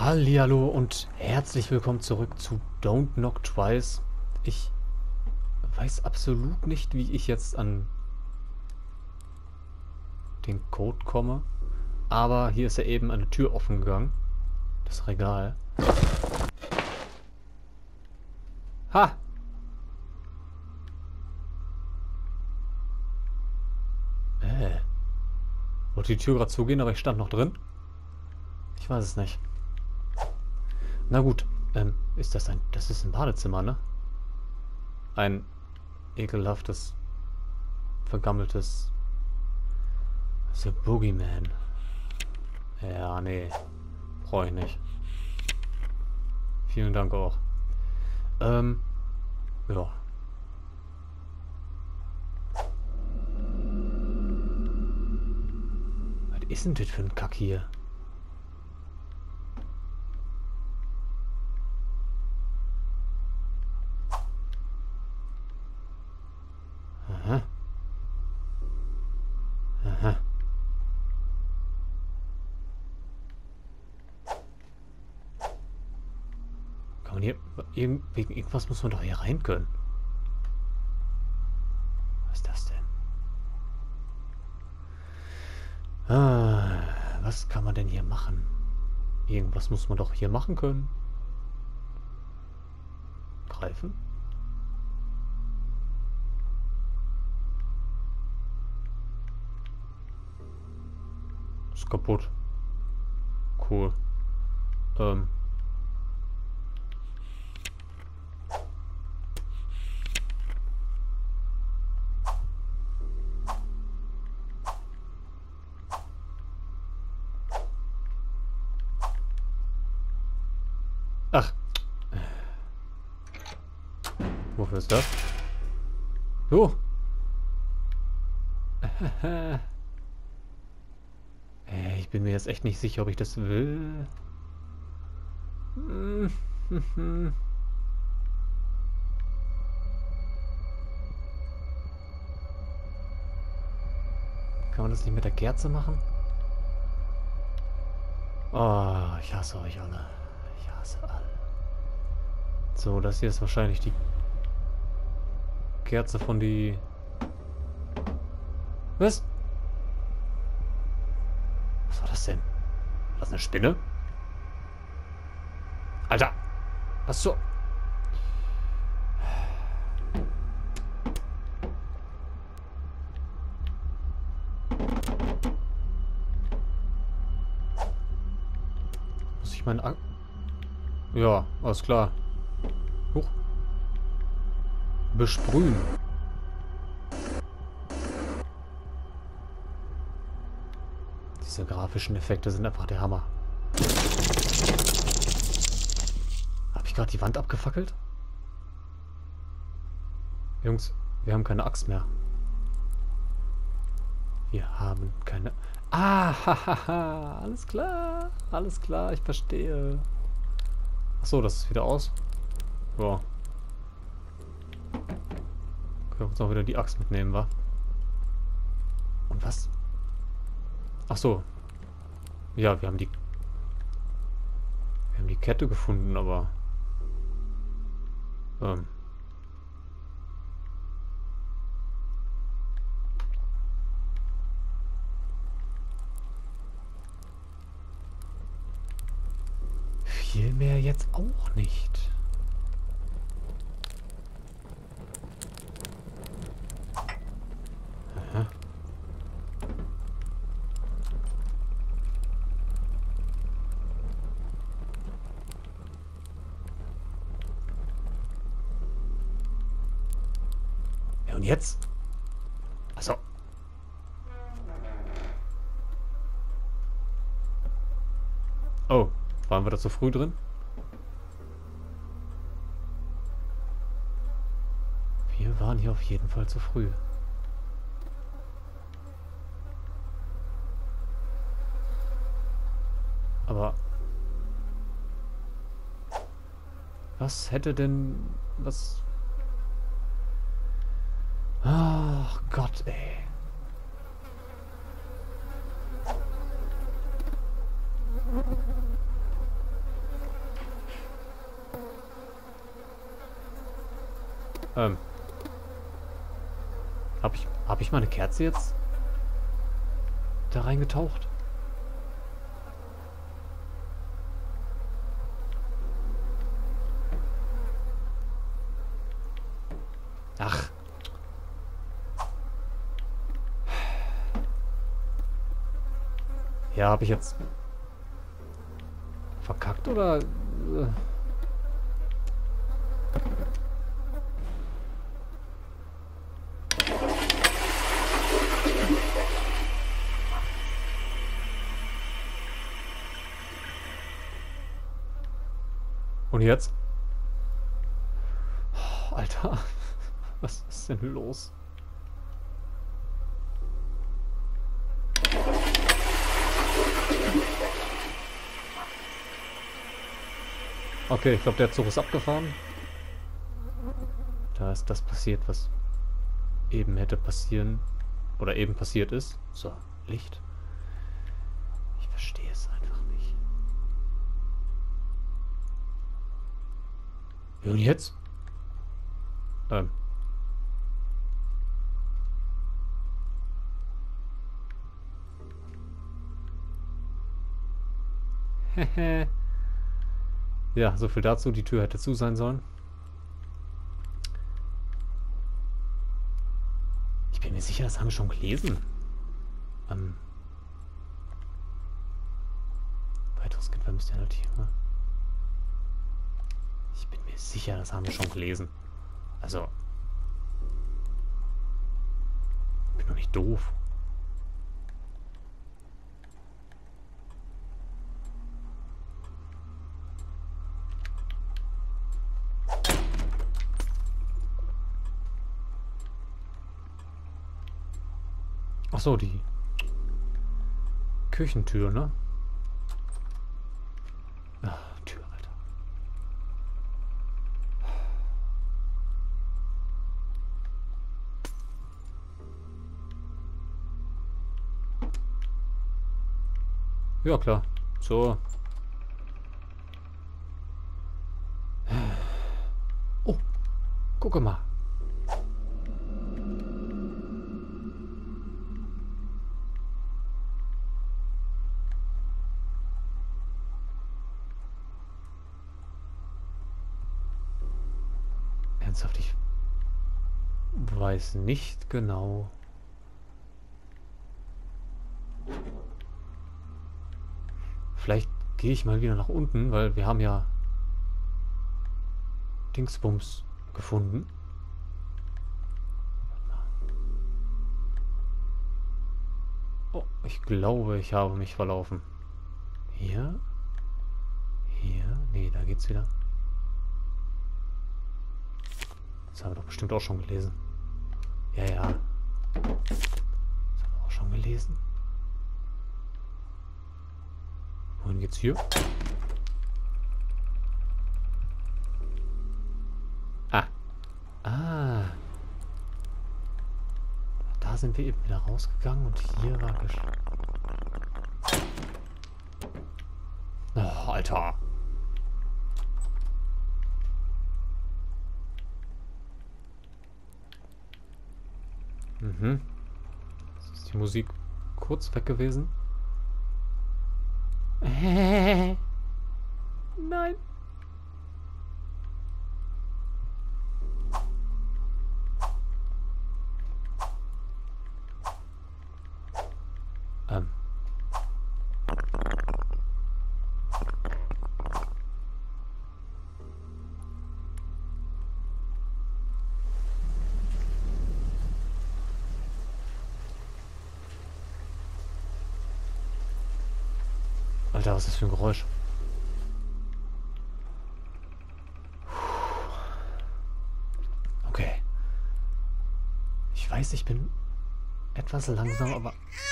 Hallihallo und herzlich willkommen zurück zu Don't Knock Twice. Ich weiß absolut nicht, wie ich jetzt an den Code komme, aber hier ist ja eben eine Tür offen gegangen. Das Regal. Ha! Wollte die Tür gerade zugehen, aber ich stand noch drin? Ich weiß es nicht. Na gut, ist das ein... Das ist ein Badezimmer, ne? Ein ekelhaftes, vergammeltes... The Boogeyman. Ja, nee. Brauche ich nicht. Vielen Dank auch. Ja. Was ist denn das für ein Kack hier? Aha. Aha. Kann man hier... Wegen irgendwas muss man doch hier rein können. Was ist das denn? Was kann man denn hier machen? Irgendwas muss man doch hier machen können. Greifen? Ist kaputt. Cool. Ach. Wofür ist das? So. Ich bin mir jetzt echt nicht sicher, ob ich das will. Kann man das nicht mit der Kerze machen? Oh, ich hasse euch alle. Ich hasse alle. So, das hier ist wahrscheinlich die Kerze von die... Was? Was war das denn? War das eine Spinne? Alter! Was so? Muss ich meinen... Ja, alles klar. Huch. Besprühen. Diese grafischen Effekte sind einfach der Hammer. Habe ich gerade die Wand abgefackelt? Jungs, wir haben keine Axt mehr. Wir haben keine... Ah, hahaha, alles klar, ich verstehe. Achso, das ist wieder aus. Ja. Können wir uns auch wieder die Axt mitnehmen, wa? Und was? Ach so. Ja, wir haben die Kette gefunden, aber viel mehr jetzt auch nicht. Aha. Ja, und jetzt? Achso. Oh, waren wir da zu früh drin? Wir waren hier auf jeden Fall zu früh. Aber... Was hätte denn... Was... Ach Gott, ey. Ähm. Hab ich meine Kerze jetzt da reingetaucht? Ach. Ja, habe ich jetzt verkackt oder? Und jetzt? Oh, Alter, was ist denn los? Okay, ich glaube, der Zug ist abgefahren. Da ist das passiert, was eben hätte passieren oder eben passiert ist. So, Licht. Ich verstehe es einfach nicht. Und jetzt? Hehe. Ja, so viel dazu. Die Tür hätte zu sein sollen. Ich bin mir sicher, das haben wir schon gelesen. Weiteres Kind vermisst ja Tiere. Ich bin mir sicher, das haben wir schon gelesen. Also. Ich bin doch nicht doof. Ach so, die Küchentür, ne? Ah, Tür, Alter. Ja, klar. So. Oh, gucke mal. Ernsthaft, ich weiß nicht genau. Vielleicht gehe ich mal wieder nach unten, weil wir haben ja Dingsbums gefunden. Oh, ich glaube, ich habe mich verlaufen. Hier? Hier? Nee, da geht's wieder. Das haben wir doch bestimmt auch schon gelesen. Ja, ja. Das haben wir auch schon gelesen. Wohin geht's hier? Ah. Ah. Da sind wir eben wieder rausgegangen und hier war Oh, Alter. Mhm. Jetzt ist die Musik kurz weg gewesen. Nein. Alter, was ist das für ein Geräusch? Okay. Ich weiß, ich bin etwas langsam, aber...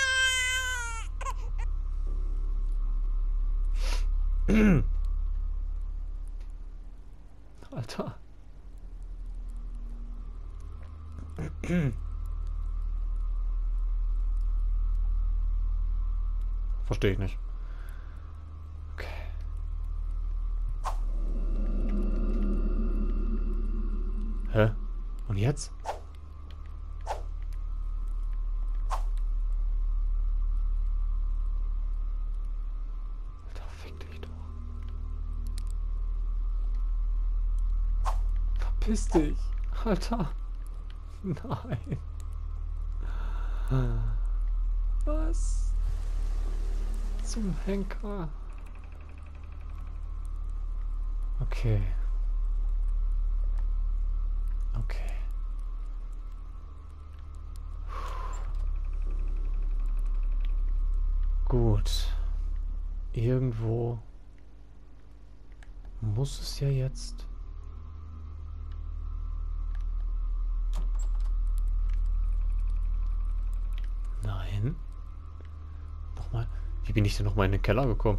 Alter. Verstehe ich nicht. Okay. Hä? Und jetzt? Alter, fick dich doch. Verpiss dich. Alter. Nein. Was? Zum Henker. Okay. Okay. Gut. Irgendwo muss es ja jetzt. Nein. Nochmal. Wie bin ich denn nochmal in den Keller gekommen?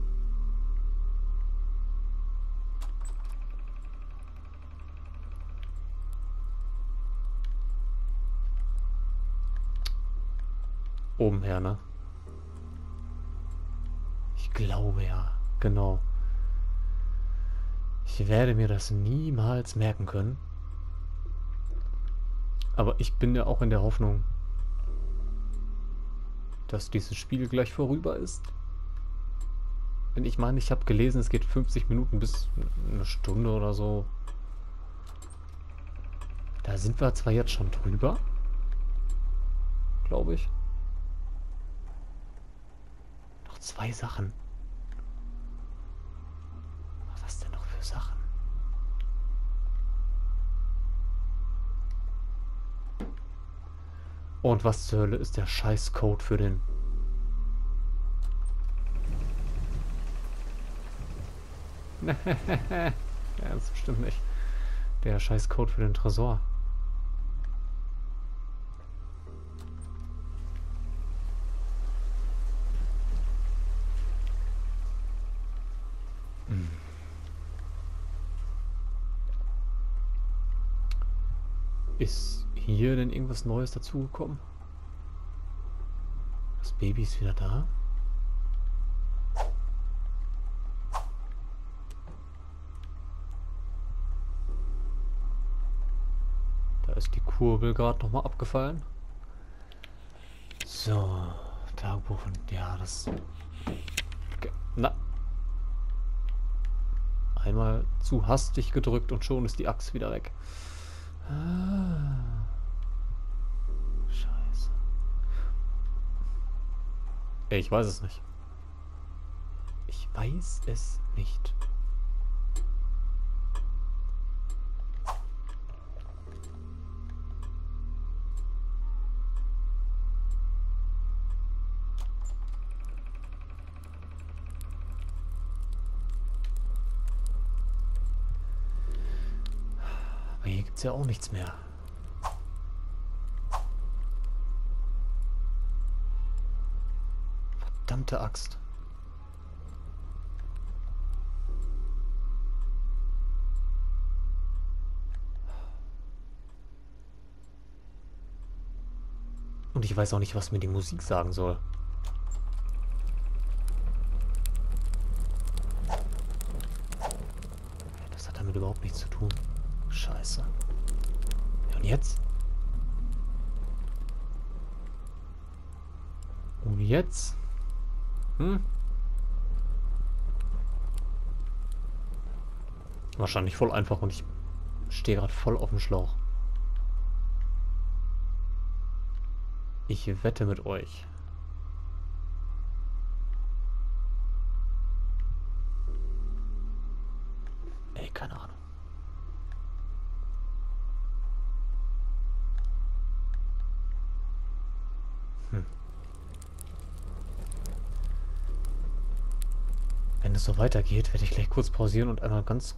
Oben her, ne? Ich glaube ja. Genau. Ich werde mir das niemals merken können. Aber ich bin ja auch in der Hoffnung, dass dieses Spiel gleich vorüber ist. Denn ich meine, ich habe gelesen, es geht 50 Minuten bis eine Stunde oder so. Da sind wir zwar jetzt schon drüber, glaube ich. Noch 2 Sachen. Was denn noch für Sachen? Und was zur Hölle ist der Scheißcode für den... Ja, das bestimmt nicht. Der Scheißcode für den Tresor. Ist hier denn irgendwas Neues dazugekommen? Das Baby ist wieder da. Da ist die Kurbel gerade nochmal abgefallen. So, Tagebuch und ja, das... Okay. Na. Einmal zu hastig gedrückt und schon ist die Axt wieder weg. Ah. Scheiße. Ey, ich weiß es nicht. Ich weiß es nicht. Aber hier gibt es ja auch nichts mehr. Verdammte Axt. Und ich weiß auch nicht, was mir die Musik sagen soll. Das hat damit überhaupt nichts zu tun. Scheiße. Ja, und jetzt? Und jetzt? Wahrscheinlich voll einfach und ich stehe gerade voll auf dem Schlauch. Ich wette mit euch. Ey, keine Ahnung. Wenn es so weitergeht, werde ich gleich kurz pausieren und einmal ganz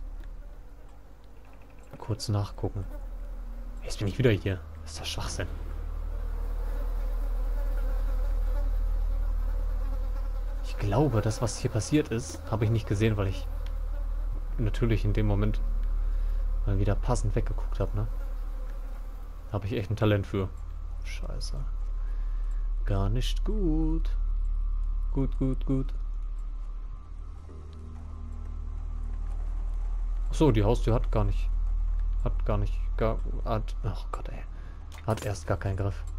kurz nachgucken. Jetzt bin ich wieder hier. Das ist das Schwachsinn. Ich glaube, das, was hier passiert ist, habe ich nicht gesehen, weil ich natürlich in dem Moment mal wieder passend weggeguckt habe, ne? Habe ich echt ein Talent für. Scheiße. Gar nicht gut. Gut, gut, gut. Achso, die Haustür hat gar nicht Hat gar nicht... Ach Gott, ey. Hat erst gar keinen Griff.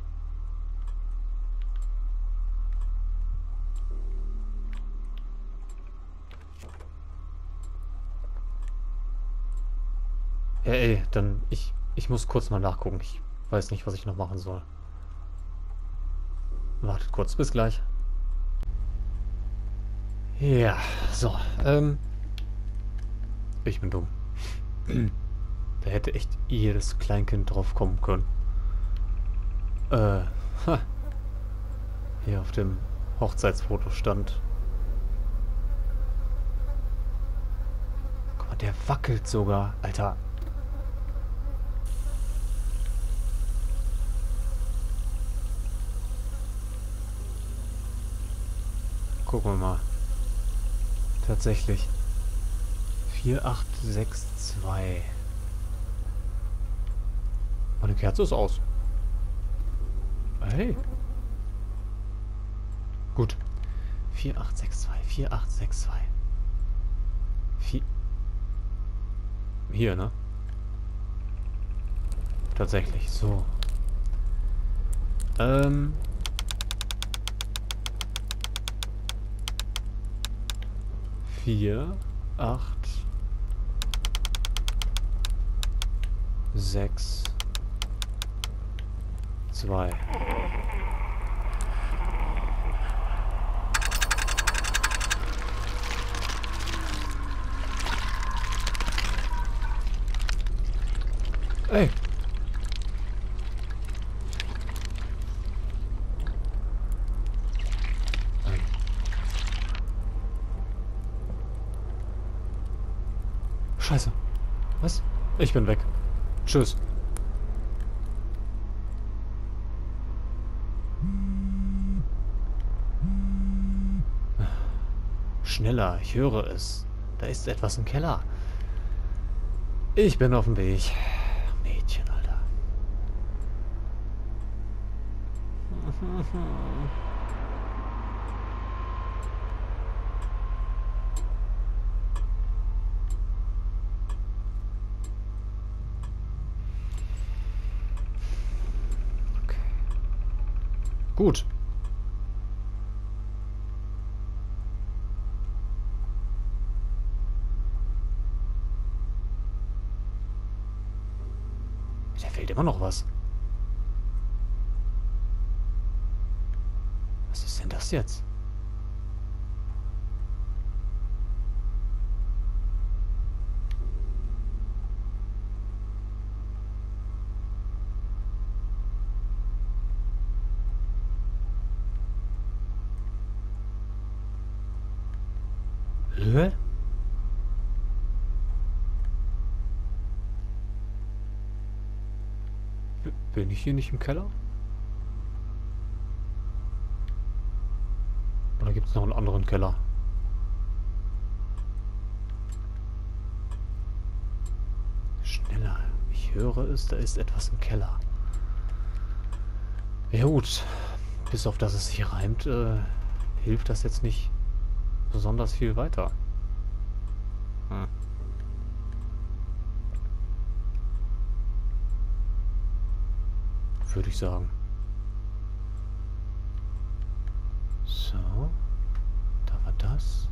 Ja, ey, dann... Ich muss kurz mal nachgucken. Ich weiß nicht, was ich noch machen soll. Wartet kurz, bis gleich. Ja, so, ich bin dumm. Da hätte echt jedes Kleinkind drauf kommen können. Ha. Hier auf dem Hochzeitsfoto stand. Guck mal, der wackelt sogar, Alter. Gucken wir mal. Tatsächlich. 4862. Meine Kerze ist aus. Hey. Gut. 4862, 4862. 4. Hier, ne? Tatsächlich, so. 4, 8, 6, 2. Ey. Scheiße. Was? Ich bin weg. Tschüss. Schneller, ich höre es. Da ist etwas im Keller. Ich bin auf dem Weg. Mädchen, Alter. Okay. Gut. Da fehlt immer noch was. Was ist denn das jetzt? Hä? Bin ich hier nicht im Keller? Oder gibt es noch einen anderen Keller? Schneller. Ich höre es, da ist etwas im Keller. Ja gut. Bis auf dass es sich reimt, hilft das jetzt nicht besonders viel weiter. Hm. Würde ich sagen. So. Da war das.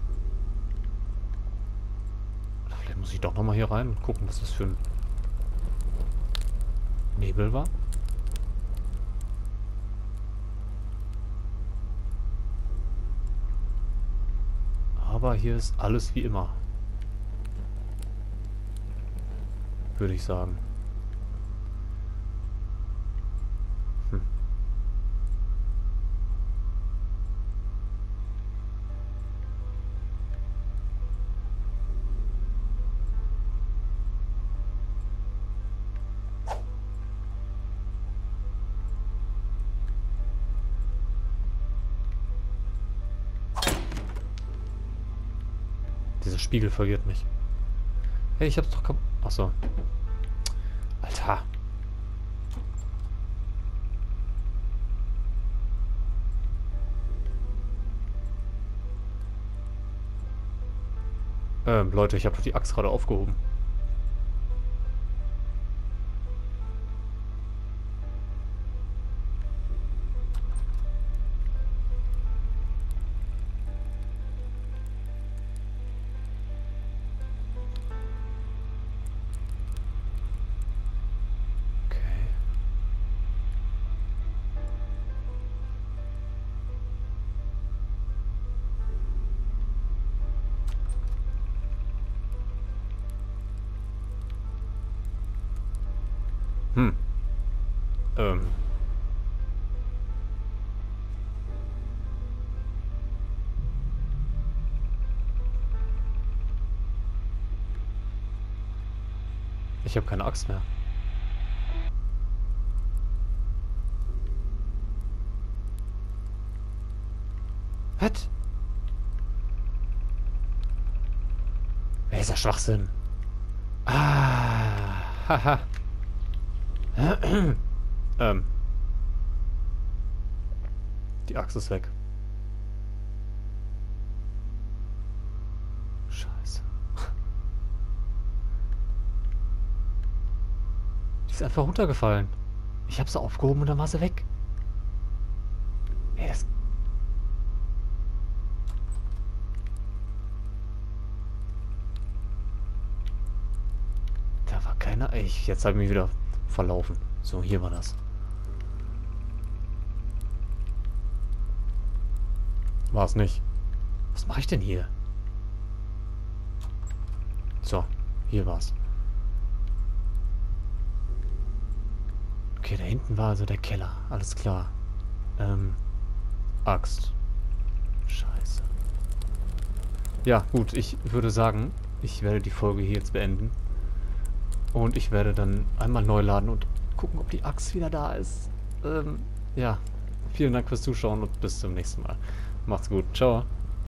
Oder vielleicht muss ich doch nochmal hier rein und gucken, was das für ein Nebel war. Aber hier ist alles wie immer. Würde ich sagen. Hm. Dieser Spiegel verwirrt mich. Hey, ich hab's doch kaputt. Achso. Alter. Leute, ich habe doch die Axt gerade aufgehoben. Hm. Ähm. Ich habe keine Axt mehr. Was? Wer ist der Schwachsinn? Ah. Haha. ähm. Die Axt ist weg. Scheiße. Die ist einfach runtergefallen. Ich habe sie aufgehoben und dann war sie weg. Ey, das... Da war keiner... Jetzt habe ich mich wieder verlaufen. So, hier war das. War es nicht. Was mache ich denn hier? So, hier war's. Okay, da hinten war also der Keller. Alles klar. Axt. Scheiße. Ja, gut, ich würde sagen, ich werde die Folge hier jetzt beenden. Und ich werde dann einmal neu laden und gucken, ob die Axt wieder da ist. Ja, vielen Dank fürs Zuschauen und bis zum nächsten Mal. Macht's gut. Ciao.